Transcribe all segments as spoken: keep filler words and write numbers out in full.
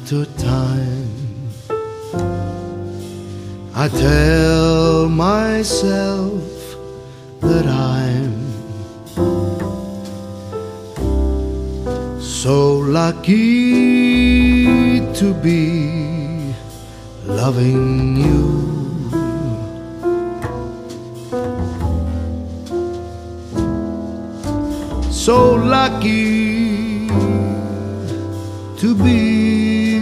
after time, I tell myself that I'm so lucky to be loving you. So lucky to be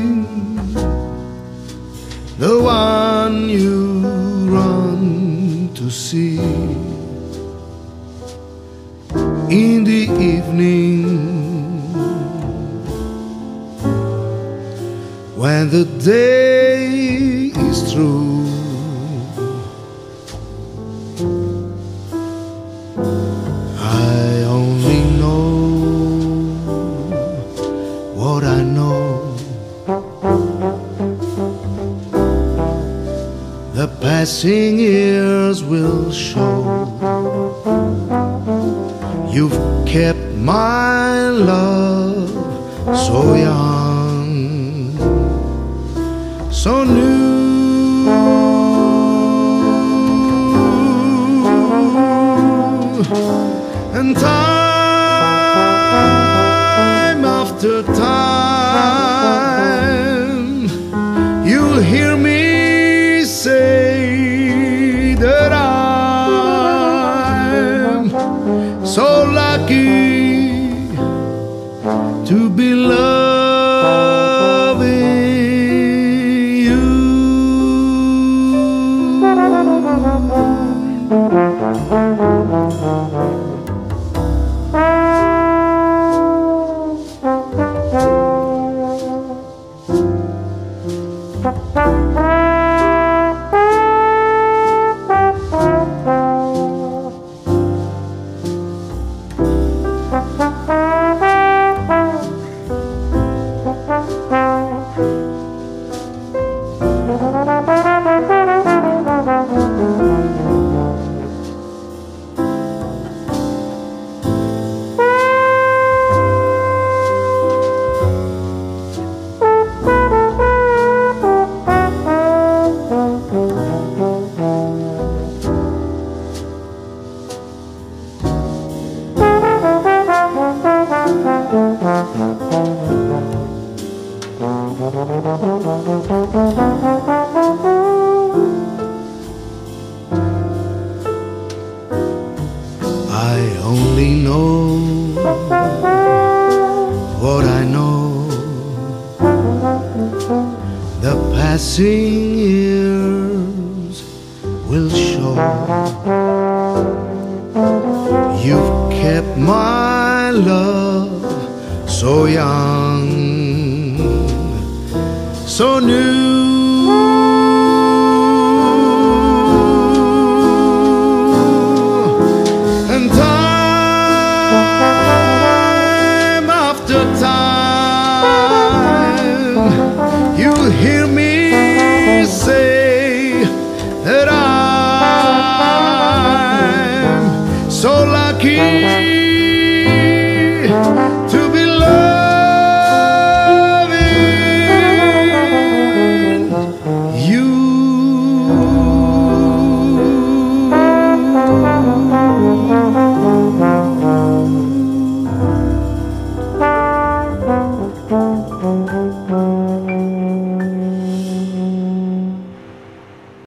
the one you run to see in the evening when the day is through. I only know what I know. The passing years will show. You've kept my love so young, so new. And time after time, you'll hear me say that I'm so lucky to be loving you. So new.